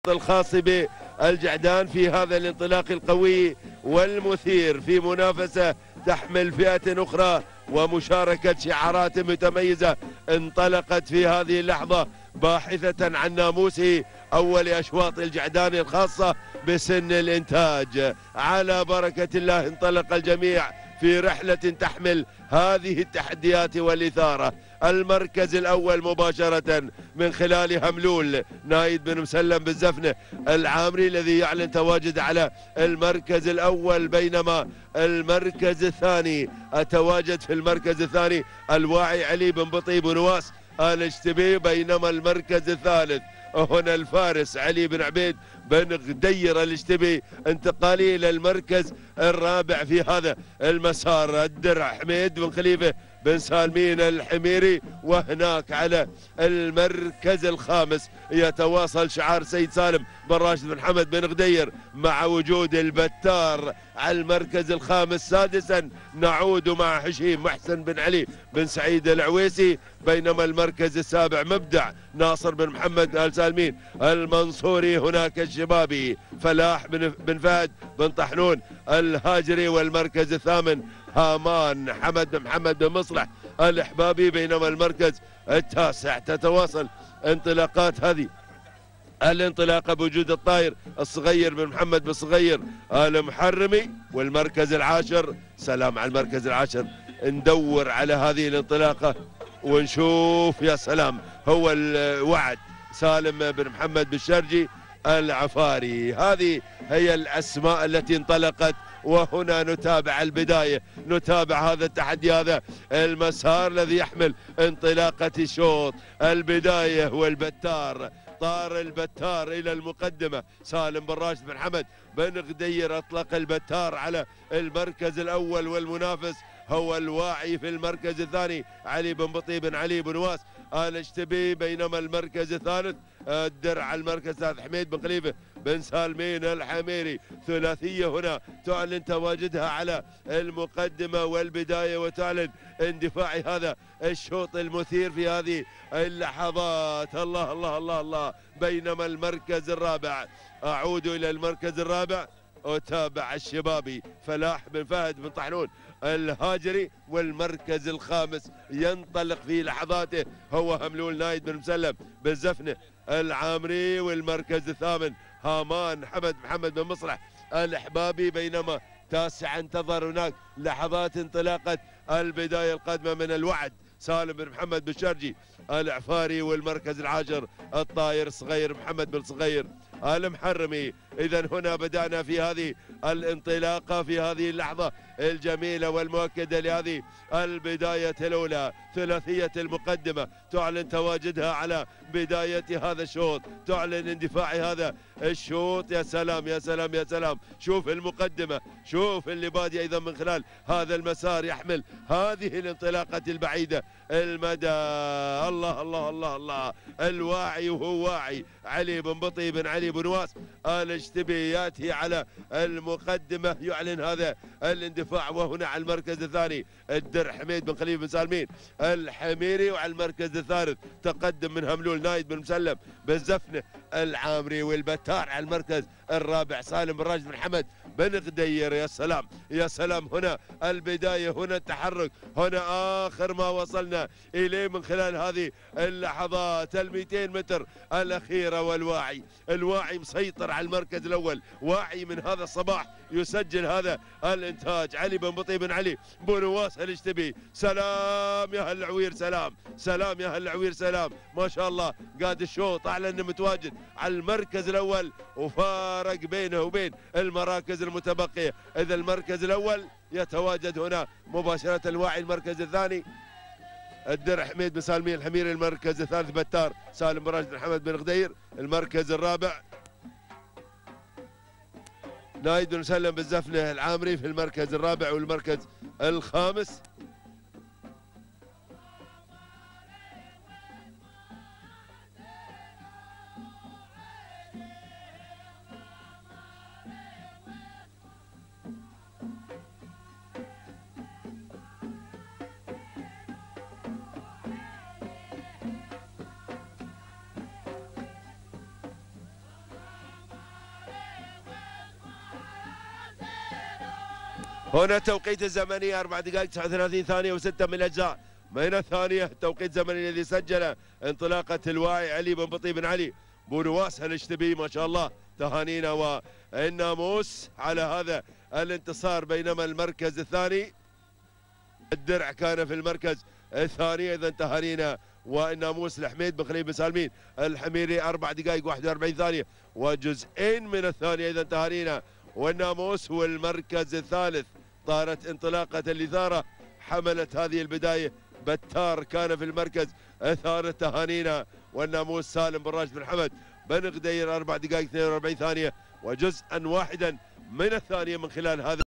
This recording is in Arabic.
الخاص بالجعدان في هذا الانطلاق القوي والمثير في منافسة تحمل فئة أخرى ومشاركة شعارات متميزة انطلقت في هذه اللحظة باحثة عن ناموس أول أشواط الجعدان الخاصة بسن الإنتاج. على بركة الله انطلق الجميع في رحلة تحمل هذه التحديات والإثارة. المركز الأول مباشرة من خلال هملول نايد بن مسلم بالزفنة العامري الذي يعلن تواجد على المركز الأول، بينما المركز الثاني التواجد في المركز الثاني الواعي علي بن بطي بن نواس الاشتبي، بينما المركز الثالث هنا الفارس علي بن عبيد بن غدير الاشتبي انتقالي الى المركز الرابع في هذا المسار الدرع حميد بن خليفه بن سالمين الحميري. وهناك على المركز الخامس يتواصل شعار سيد سالم بن راشد بن حمد بن غدير مع وجود البتار على المركز الخامس. سادسا نعود مع هشيم محسن بن علي بن سعيد العويسي، بينما المركز السابع مبدع ناصر بن محمد آل سالمين المنصوري. هناك الشبابي فلاح بن فهد بن طحنون الهاجري، والمركز الثامن هامان حمد بن محمد بن مصلح الإحبابي، بينما المركز التاسع تتواصل انطلاقات هذه الانطلاقة بوجود الطاير الصغير بن محمد بن صغير المحرمي. والمركز العاشر سلام على المركز العاشر، ندور على هذه الانطلاقة ونشوف يا سلام هو الوعد سالم بن محمد بن شرجي العفاري. هذه هي الأسماء التي انطلقت، وهنا نتابع البداية، نتابع هذا التحدي، هذا المسار الذي يحمل انطلاقة الشوط. البداية والبتار، طار البتار إلى المقدمة سالم بن راشد بن حمد بن غدير أطلق البتار على المركز الأول، والمنافس هو الواعي في المركز الثاني علي بن بطي بن علي بن نواس الاشتبي، بينما المركز الثالث الدرع المركز الثالث حميد بن خليفه بن سالمين الحميري. ثلاثية هنا تعلن تواجدها على المقدمة والبداية وتعلن اندفاع هذا الشوط المثير في هذه اللحظات. الله الله الله الله. بينما المركز الرابع، أعود إلى المركز الرابع أتابع الشبابي فلاح بن فهد بن طحنون الهاجري، والمركز الخامس ينطلق في لحظاته هو هملول نايد بن مسلم بالزفنة العامري، والمركز الثامن هامان حمد محمد بن مصلح الإحبابي، بينما تاسعا تظهر هناك لحظات انطلاقة البداية القادمة من الوعد سالم بن محمد بن شرجي العفاري، والمركز العاشر الطاير صغير محمد بن صغير المحرمي. إذا هنا بدأنا في هذه الانطلاقة في هذه اللحظة الجميلة والمؤكدة لهذه البداية الأولى. ثلاثية المقدمة تعلن تواجدها على بداية هذا الشوط، تعلن اندفاع هذا الشوط. يا سلام يا سلام يا سلام، شوف المقدمة، شوف اللي بادي أيضا من خلال هذا المسار يحمل هذه الانطلاقة البعيدة المدى. الله الله الله الله. الواعي وهو واعي علي بن بطي بن علي بن نواس الاشتبي ياتي على المقدمة يعلن هذا الاندفاع. وهنا على المركز الثاني الدر حميد بن خليفه بن سالمين الحميري، وعلى المركز الثالث تقدم من هملول نايد بن مسلم بالزفنة العامري، والبتار على المركز الرابع سالم بن راشد بن حمد بن غدير. يا سلام يا سلام، هنا البداية، هنا التحرك، هنا آخر ما وصلنا إليه من خلال هذه اللحظات 200 متر الأخيرة. والواعي الواعي مسيطر على المركز الأول، واعي من هذا الصباح يسجل هذا الانتاج علي بن بطي بن علي بن نواس الاشتبي. سلام يا هالعوير، سلام سلام يا هالعوير، سلام ما شاء الله. قاد الشوط أعلن أنه متواجد على المركز الأول وفارق بينه وبين المراكز المتبقية. إذا المركز الأول يتواجد هنا مباشرة الواعي، المركز الثاني الدرع حميد بن سالمين الحميري، المركز الثالث بتار سالم بن راشد بن حمد بن غدير، المركز الرابع نايد بن مسلم بالزفنة العامري في المركز الرابع، والمركز الخامس هنا التوقيت الزمني 4 دقائق 39 ثانية و6 من الأجزاء من الثانية. التوقيت الزمني الذي سجل انطلاقة الواعي علي بن بطي بن علي بونواس الاشتبي، ما شاء الله تهانينا والناموس على هذا الانتصار. بينما المركز الثاني الدرع كان في المركز الثاني، اذا تهانينا والناموس لحميد بن خليل بن سالمين الحميري 4 دقائق 41 ثانية وجزئين من الثانية، اذا تهانينا والناموس. والمركز الثالث طارت انطلاقة الإثارة، حملت هذه البداية بتار كان في المركز الثالث، تهانينا والناموس سالم بن راشد بن حمد بن غدير 4 دقائق 42 ثانية وجزءا واحدا من الثانية من خلال هذا